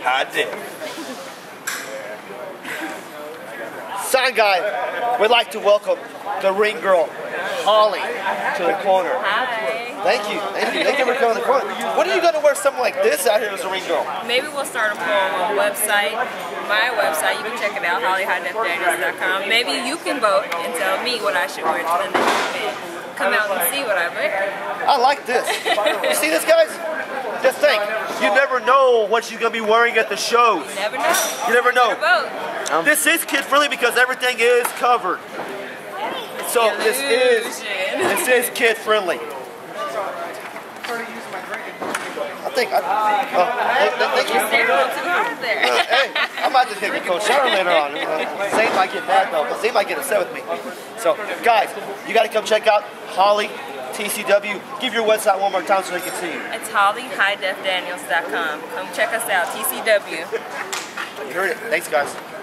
High def. Sign guy, we'd like to welcome the ring girl, Holly, to the corner. Hi. Thank you. Thank you. Thank you for coming to the corner. When are you going to wear something like this out here as a ring girl? Maybe we'll start a poll on website, my website. You can check it out, hollyhighdefdaniels.com. Maybe you can vote and tell me what I should wear to the next event. Come out and see what I wear. I like this. You see this, guys? Just think, you never know what she's going to be wearing at the shows. You never know. You never know. Vote. This is kid-friendly because everything is covered. So this is kid-friendly. I think thank you. You're staring a little too hard there. Hey, I might just get a cold shower later on. Zane might get mad though, but Zane might get upset with me. So, guys, you got to come check out Holly TCW. Give your website one more time so they can see you. It's hollyhighdefdaniels.com. Come check us out, TCW. You heard it. Thanks, guys.